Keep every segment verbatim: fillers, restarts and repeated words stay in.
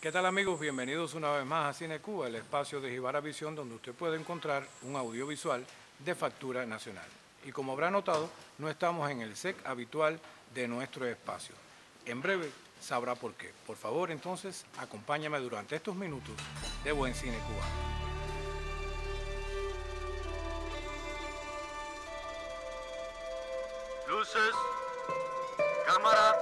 ¿Qué tal, amigos? Bienvenidos una vez más a Cine Cuba, el espacio de Jibara Visión donde usted puede encontrar un audiovisual de factura nacional. Y como habrá notado, no estamos en el set habitual de nuestro espacio. En breve sabrá por qué. Por favor, entonces, acompáñame durante estos minutos de Buen Cine Cubano. Luces, cámara.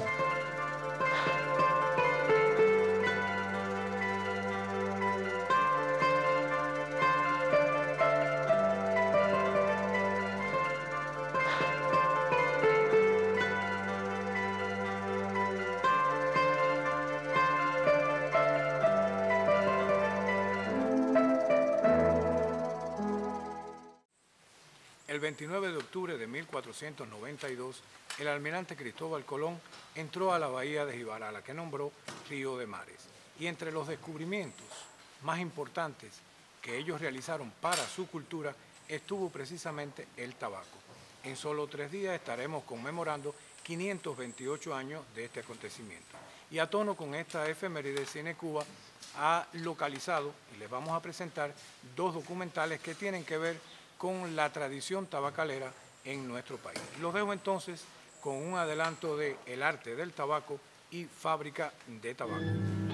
El veintinueve de octubre de mil cuatrocientos noventa y dos, el almirante Cristóbal Colón entró a la bahía de Jibara, a la que nombró Río de Mares. Y entre los descubrimientos más importantes que ellos realizaron para su cultura estuvo precisamente el tabaco. En solo tres días estaremos conmemorando quinientos veintiocho años de este acontecimiento. Y a tono con esta efeméride, Cine Cuba ha localizado, y les vamos a presentar, dos documentales que tienen que ver con la tradición tabacalera en nuestro país. Los dejo entonces con un adelanto de El arte del tabaco y Fábrica de tabaco.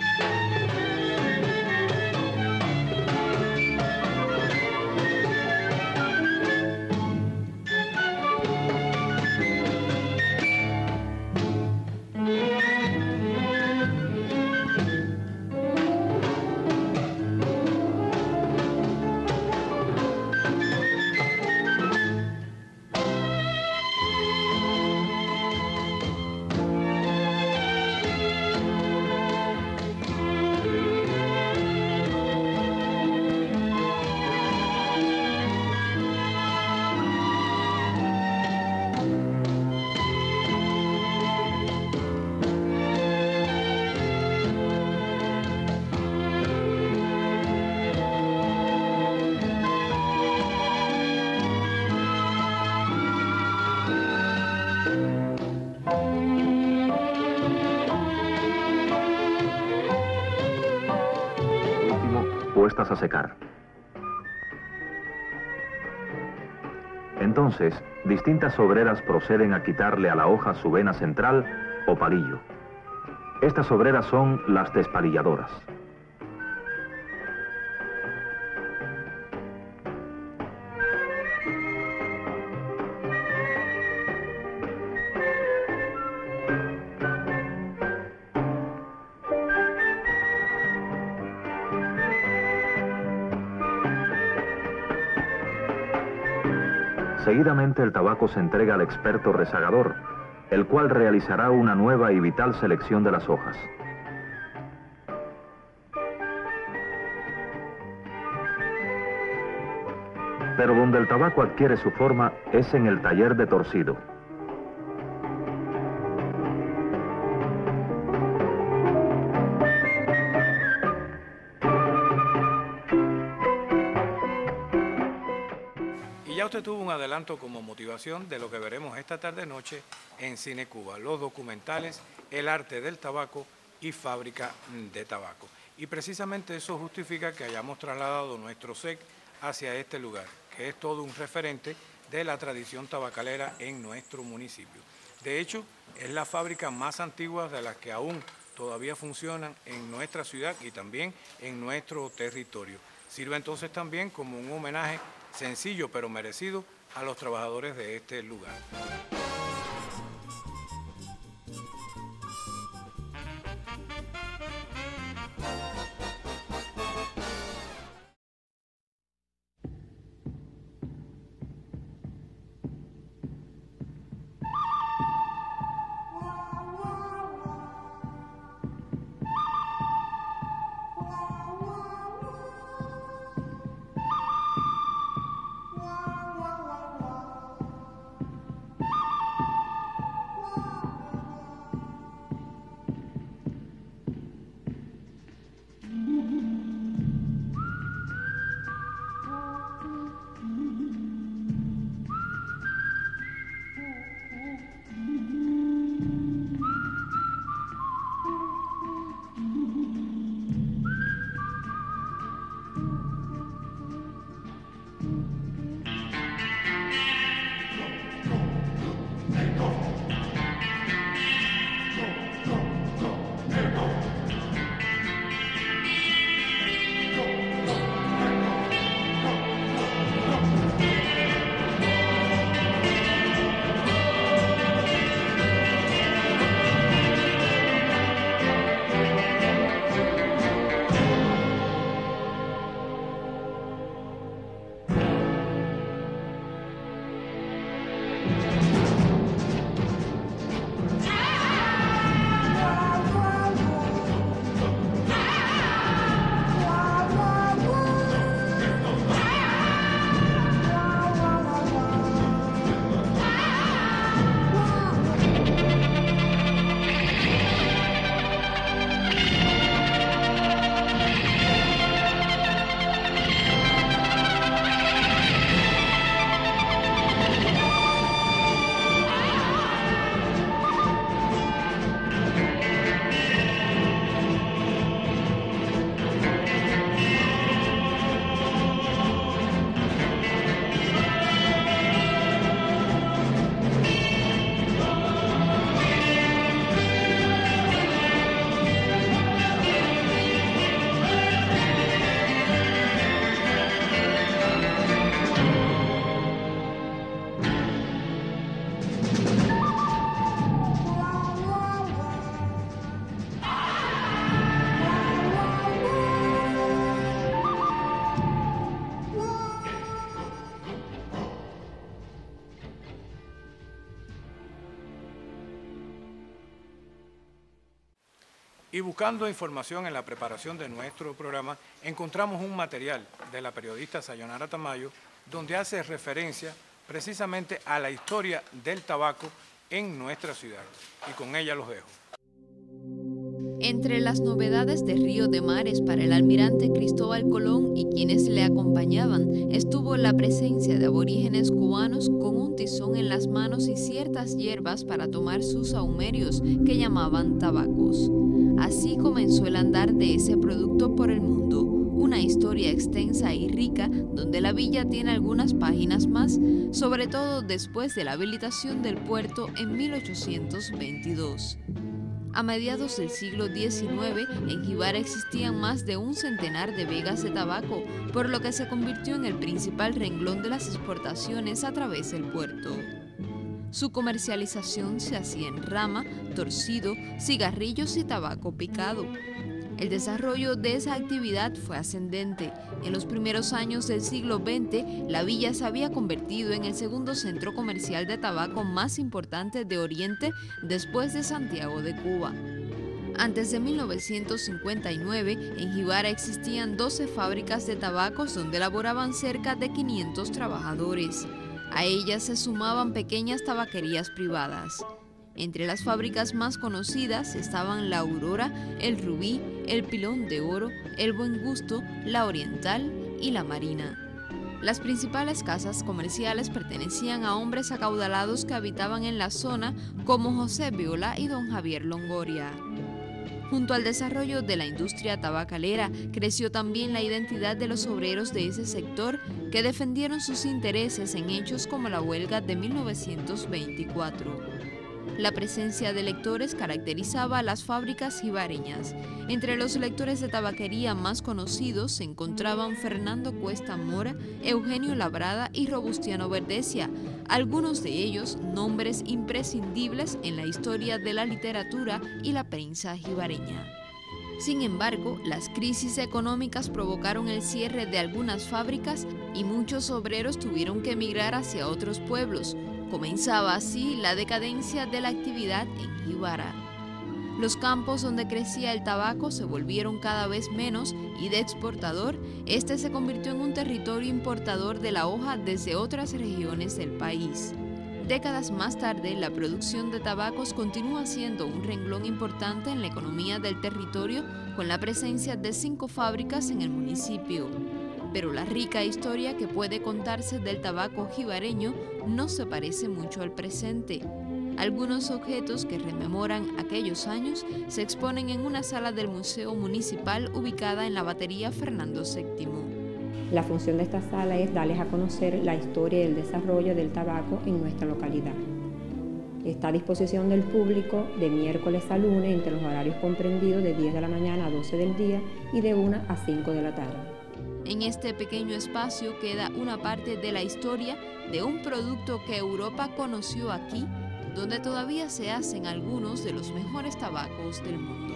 Puestas a secar. Entonces, distintas obreras proceden a quitarle a la hoja su vena central o palillo. Estas obreras son las despalilladoras. Seguidamente el tabaco se entrega al experto rezagador, el cual realizará una nueva y vital selección de las hojas. Pero donde el tabaco adquiere su forma es en el taller de torcido. Ya usted tuvo un adelanto como motivación de lo que veremos esta tarde-noche en Cine Cuba, los documentales El arte del tabaco y Fábrica de tabaco. Y precisamente eso justifica que hayamos trasladado nuestro set hacia este lugar, que es todo un referente de la tradición tabacalera en nuestro municipio. De hecho, es la fábrica más antigua de las que aún todavía funcionan en nuestra ciudad y también en nuestro territorio. Sirve entonces también como un homenaje sencillo pero merecido a los trabajadores de este lugar. Y buscando información en la preparación de nuestro programa, encontramos un material de la periodista Sayonara Tamayo, donde hace referencia precisamente a la historia del tabaco en nuestra ciudad. Y con ella los dejo. Entre las novedades de Río de Mares para el almirante Cristóbal Colón y quienes le acompañaban estuvo la presencia de aborígenes cubanos con un tizón en las manos y ciertas hierbas para tomar sus sahumerios que llamaban tabacos. Así comenzó el andar de ese producto por el mundo, una historia extensa y rica donde la villa tiene algunas páginas más, sobre todo después de la habilitación del puerto en mil ochocientos veintidós. A mediados del siglo diecinueve, en Jibara existían más de un centenar de vegas de tabaco, por lo que se convirtió en el principal renglón de las exportaciones a través del puerto. Su comercialización se hacía en rama, torcido, cigarrillos y tabaco picado. El desarrollo de esa actividad fue ascendente. En los primeros años del siglo veinte, la villa se había convertido en el segundo centro comercial de tabaco más importante de Oriente después de Santiago de Cuba. Antes de mil novecientos cincuenta y nueve, en Jibara existían doce fábricas de tabacos donde laboraban cerca de quinientos trabajadores. A ellas se sumaban pequeñas tabaquerías privadas. Entre las fábricas más conocidas estaban la Aurora, el Rubí, el Pilón de Oro, el Buen Gusto, la Oriental y la Marina. Las principales casas comerciales pertenecían a hombres acaudalados que habitaban en la zona, como José Viola y don Javier Longoria. Junto al desarrollo de la industria tabacalera, creció también la identidad de los obreros de ese sector que defendieron sus intereses en hechos como la huelga de mil novecientos veinticuatro. La presencia de lectores caracterizaba a las fábricas jibareñas. Entre los lectores de tabaquería más conocidos se encontraban Fernando Cuesta Mora, Eugenio Labrada y Robustiano Verdecia, algunos de ellos nombres imprescindibles en la historia de la literatura y la prensa jibareña. Sin embargo, las crisis económicas provocaron el cierre de algunas fábricas y muchos obreros tuvieron que emigrar hacia otros pueblos. Comenzaba así la decadencia de la actividad en Jibara. Los campos donde crecía el tabaco se volvieron cada vez menos y de exportador, este se convirtió en un territorio importador de la hoja desde otras regiones del país. Décadas más tarde, la producción de tabacos continúa siendo un renglón importante en la economía del territorio con la presencia de cinco fábricas en el municipio. Pero la rica historia que puede contarse del tabaco jibareño no se parece mucho al presente. Algunos objetos que rememoran aquellos años se exponen en una sala del Museo Municipal ubicada en la Batería Fernando séptimo. La función de esta sala es darles a conocer la historia y el desarrollo del tabaco en nuestra localidad. Está a disposición del público de miércoles a lunes entre los horarios comprendidos de diez de la mañana a doce del día y de una a cinco de la tarde. En este pequeño espacio queda una parte de la historia de un producto que Europa conoció aquí, donde todavía se hacen algunos de los mejores tabacos del mundo.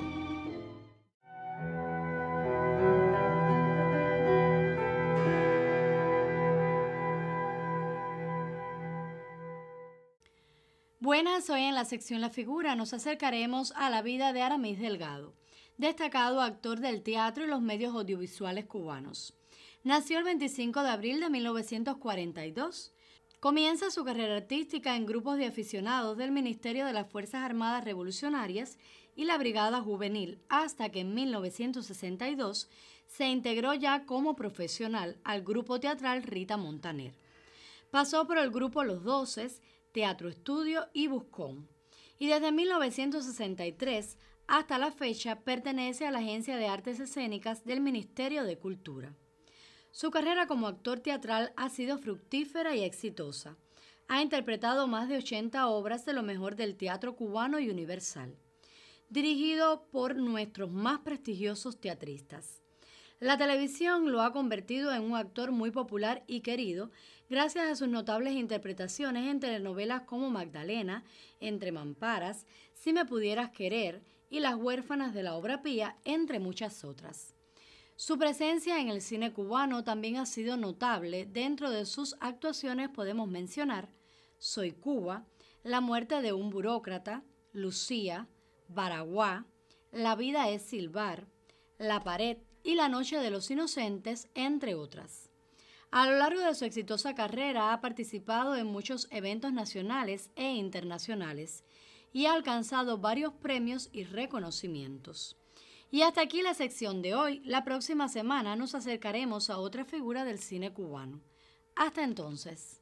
Buenas, hoy en la sección La Figura nos acercaremos a la vida de Aramis Delgado, destacado actor del teatro y los medios audiovisuales cubanos. Nació el veinticinco de abril de mil novecientos cuarenta y dos. Comienza su carrera artística en grupos de aficionados del Ministerio de las Fuerzas Armadas Revolucionarias y la Brigada Juvenil, hasta que en mil novecientos sesenta y dos se integró ya como profesional al grupo teatral Rita Montaner. Pasó por el grupo Los Doces, Teatro Estudio y Buscón. Y desde mil novecientos sesenta y tres hasta la fecha pertenece a la Agencia de Artes Escénicas del Ministerio de Cultura. Su carrera como actor teatral ha sido fructífera y exitosa. Ha interpretado más de ochenta obras de lo mejor del teatro cubano y universal, dirigido por nuestros más prestigiosos teatristas. La televisión lo ha convertido en un actor muy popular y querido gracias a sus notables interpretaciones en telenovelas como Magdalena, Entre Mamparas, Si me pudieras querer y Las huérfanas de la obra pía, entre muchas otras. Su presencia en el cine cubano también ha sido notable. Dentro de sus actuaciones podemos mencionar Soy Cuba, La muerte de un burócrata, Lucía, Baraguá, La vida es silbar, La pared y La noche de los inocentes, entre otras. A lo largo de su exitosa carrera ha participado en muchos eventos nacionales e internacionales y ha alcanzado varios premios y reconocimientos. Y hasta aquí la sección de hoy. La próxima semana nos acercaremos a otra figura del cine cubano. Hasta entonces.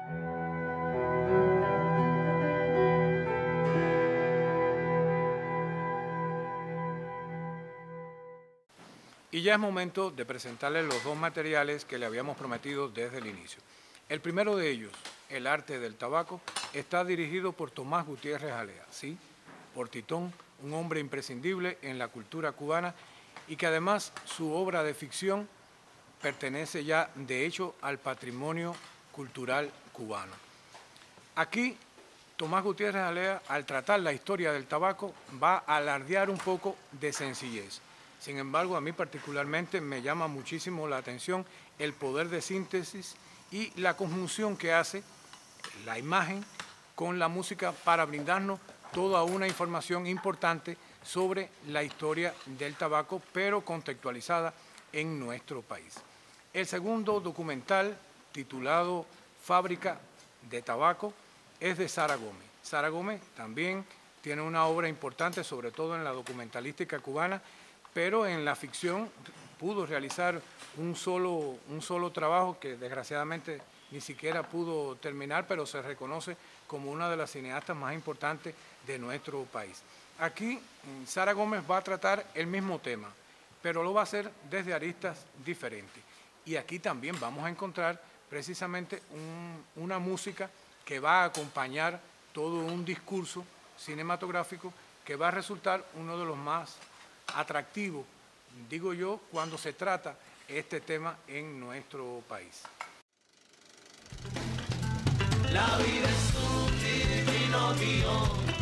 Y ya es momento de presentarles los dos materiales que le habíamos prometido desde el inicio. El primero de ellos, El arte del tabaco, está dirigido por Tomás Gutiérrez Alea, sí, por Titón, un hombre imprescindible en la cultura cubana y que además su obra de ficción pertenece ya de hecho al patrimonio cultural cubano. Aquí Tomás Gutiérrez Alea, al tratar la historia del tabaco, va a alardear un poco de sencillez. Sin embargo, a mí particularmente me llama muchísimo la atención el poder de síntesis y la conjunción que hace la imagen con la música para brindarnos toda una información importante sobre la historia del tabaco, pero contextualizada en nuestro país. El segundo documental, titulado Fábrica de Tabaco, es de Sara Gómez. Sara Gómez también tiene una obra importante, sobre todo en la documentalística cubana, pero en la ficción pudo realizar un solo, un solo trabajo que desgraciadamente ni siquiera pudo terminar, pero se reconoce como una de las cineastas más importantes de nuestro país. Aquí Sara Gómez va a tratar el mismo tema, pero lo va a hacer desde aristas diferentes. Y aquí también vamos a encontrar precisamente un, una música que va a acompañar todo un discurso cinematográfico que va a resultar uno de los más atractivos, digo yo, cuando se trata este tema en nuestro país. La vida es un divino guión.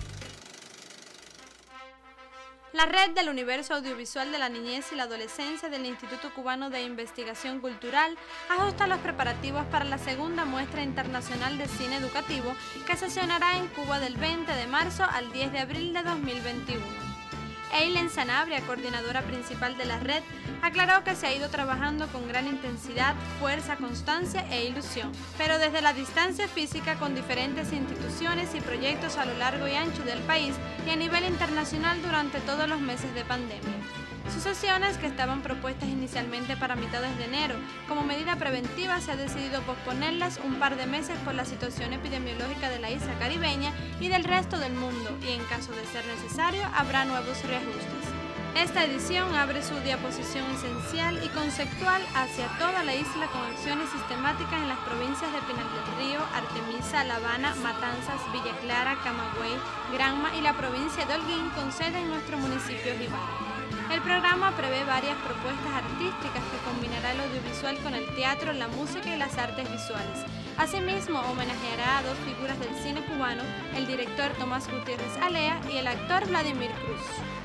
La Red del Universo Audiovisual de la Niñez y la Adolescencia del Instituto Cubano de Investigación Cultural ajusta los preparativos para la segunda muestra internacional de cine educativo que sesionará en Cuba del veinte de marzo al diez de abril de dos mil veintiuno. Eileen Sanabria, coordinadora principal de la red, aclaró que se ha ido trabajando con gran intensidad, fuerza, constancia e ilusión, pero desde la distancia física con diferentes instituciones y proyectos a lo largo y ancho del país y a nivel internacional durante todos los meses de pandemia. Sus sesiones, que estaban propuestas inicialmente para mitades de enero, como medida preventiva se ha decidido posponerlas un par de meses por la situación epidemiológica de la isla caribeña y del resto del mundo, y en caso de ser necesario habrá nuevos reajustes. Esta edición abre su diaposición esencial y conceptual hacia toda la isla con acciones sistemáticas en las provincias de Pinal del Río, Artemisa, La Habana, Matanzas, Villa Clara, Camagüey, Granma y la provincia de Holguín con sede en nuestro municipio Jibara. El programa prevé varias propuestas artísticas que combinará el audiovisual con el teatro, la música y las artes visuales. Asimismo, homenajeará a dos figuras del cine cubano, el director Tomás Gutiérrez Alea y el actor Vladimir Cruz.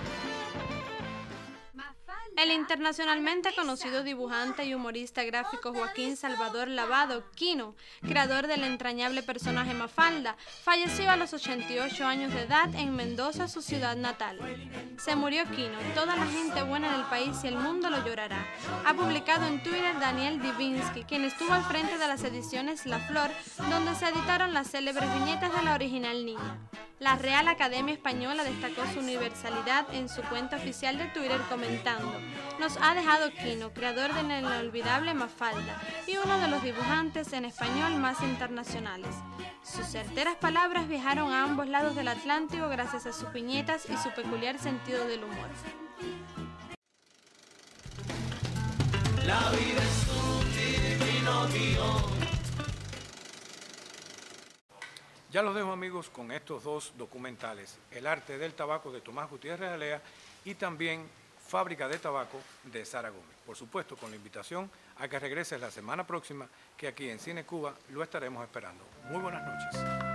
El internacionalmente conocido dibujante y humorista gráfico Joaquín Salvador Lavado, Quino, creador del entrañable personaje Mafalda, falleció a los ochenta y ocho años de edad en Mendoza, su ciudad natal. Se murió Quino, toda la gente buena del país y el mundo lo llorará. Ha publicado en Twitter Daniel Divinsky, quien estuvo al frente de las ediciones La Flor, donde se editaron las célebres viñetas de la original niña. La Real Academia Española destacó su universalidad en su cuenta oficial de Twitter comentando: nos ha dejado Quino, creador de la inolvidable Mafalda y uno de los dibujantes en español más internacionales. Sus certeras palabras viajaron a ambos lados del Atlántico gracias a sus viñetas y su peculiar sentido del humor. La vida es un divino guión. Ya los dejo, amigos, con estos dos documentales, El arte del tabaco de Tomás Gutiérrez Alea y también Fábrica de Tabaco de Sara Gómez. Por supuesto, con la invitación a que regreses la semana próxima, que aquí en Cine Cuba lo estaremos esperando. Muy buenas noches.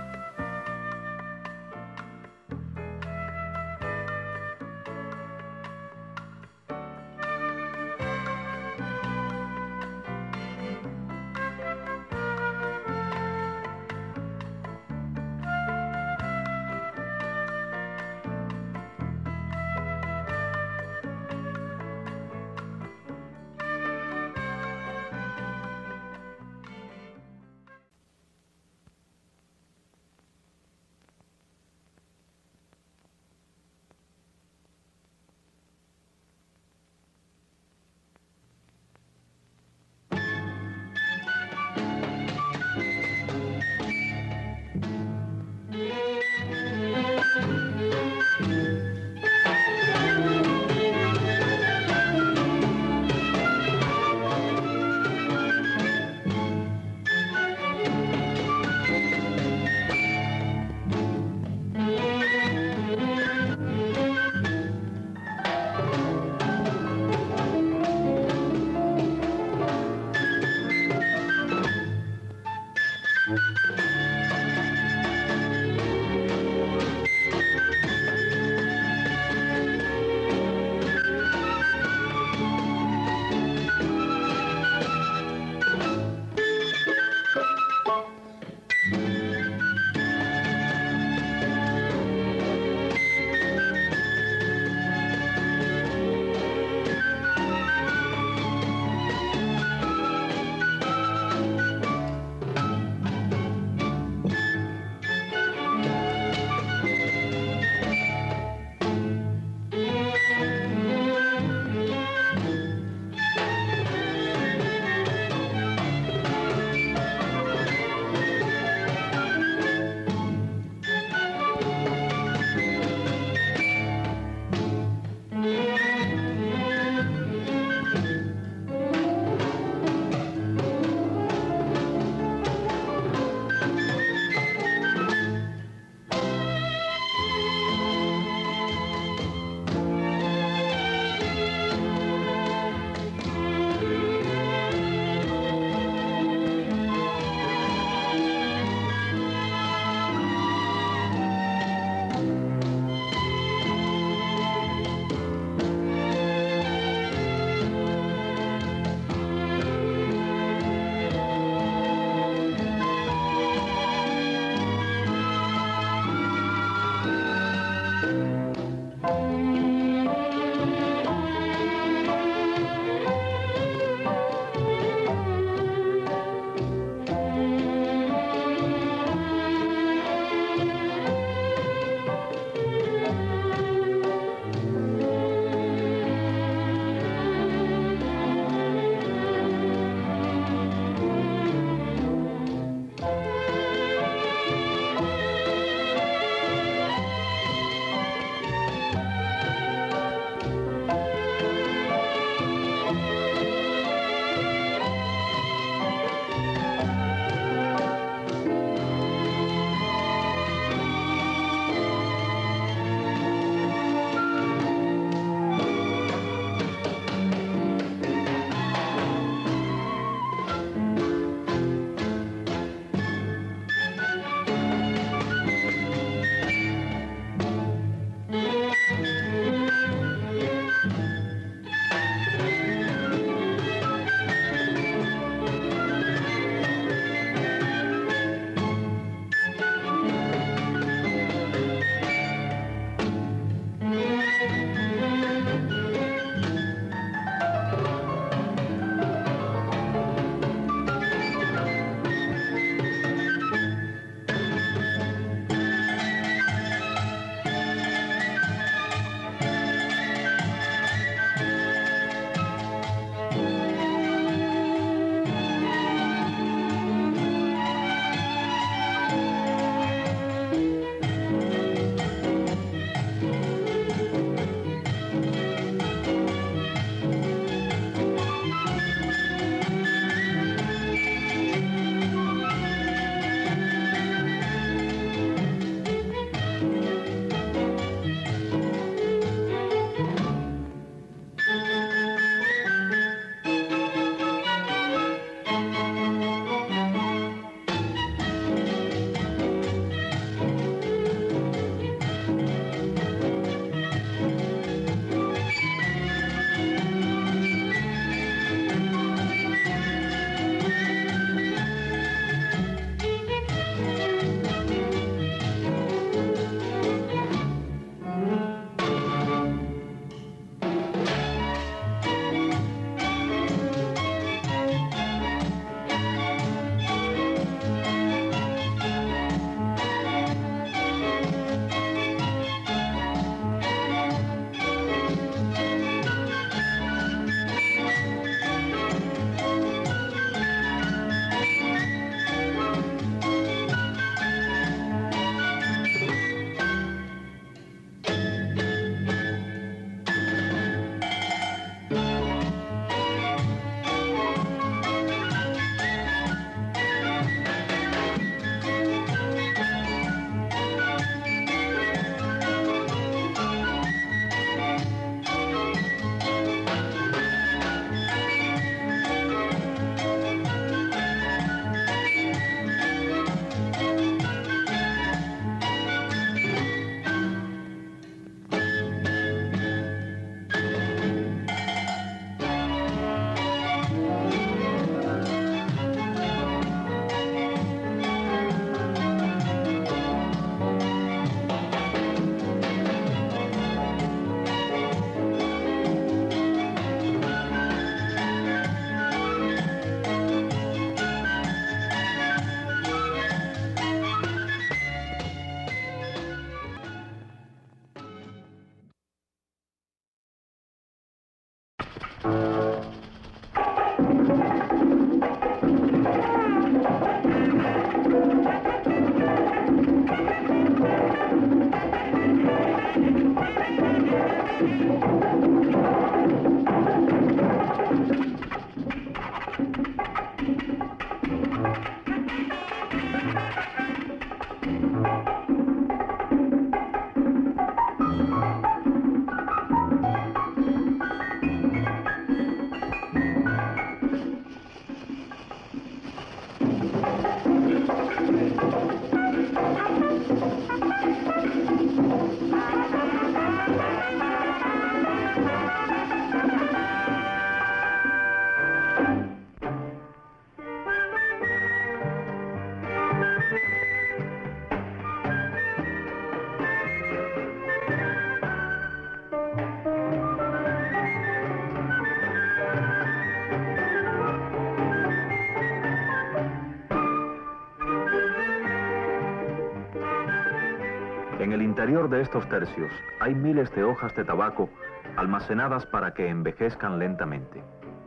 interior de estos tercios hay miles de hojas de tabaco almacenadas para que envejezcan lentamente.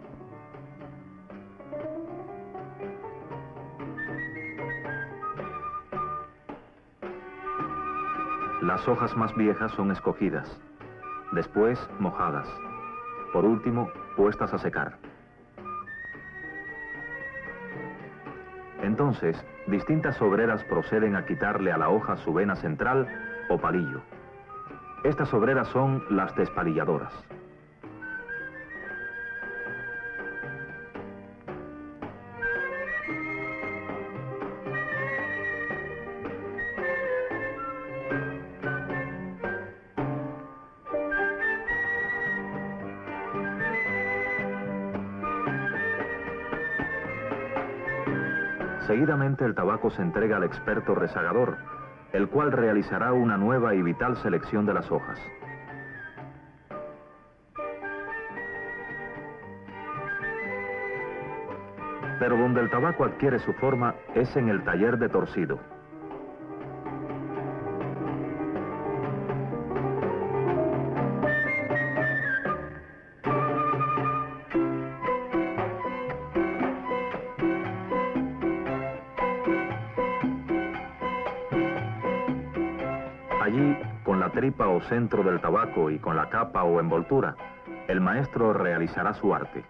Las hojas más viejas son escogidas, después mojadas, por último puestas a secar. Entonces, distintas obreras proceden a quitarle a la hoja su vena central o palillo. Estas obreras son las despalilladoras. Seguidamente el tabaco se entrega al experto rezagador, el cual realizará una nueva y vital selección de las hojas. Pero donde el tabaco adquiere su forma es en el taller de torcido. Allí, con la tripa o centro del tabaco y con la capa o envoltura, el maestro realizará su arte.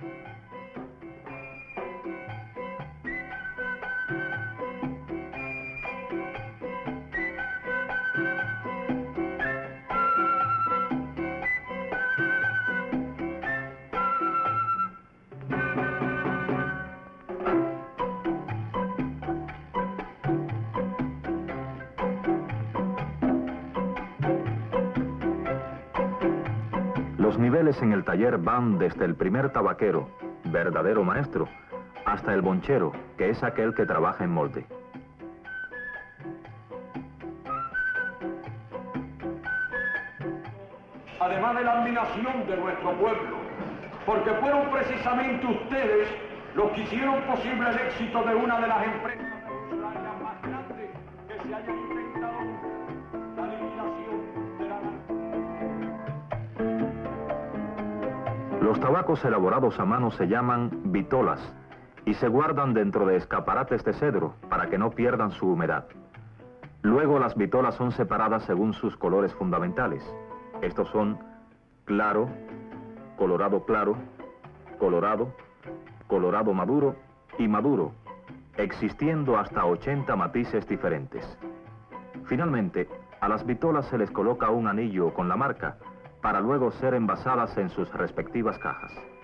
Los niveles en el taller van desde el primer tabaquero, verdadero maestro, hasta el bonchero, que es aquel que trabaja en molde. Además de la admiración de nuestro pueblo, porque fueron precisamente ustedes los que hicieron posible el éxito de una de las empresas revolucionarias más grandes que se hayan inventado, la liquidación de la... Los tabacos elaborados a mano se llaman vitolas y se guardan dentro de escaparates de cedro para que no pierdan su humedad. Luego las vitolas son separadas según sus colores fundamentales. Estos son claro, colorado claro, colorado, colorado maduro y maduro, existiendo hasta ochenta matices diferentes. Finalmente, a las vitolas se les coloca un anillo con la marca, para luego ser envasadas en sus respectivas cajas.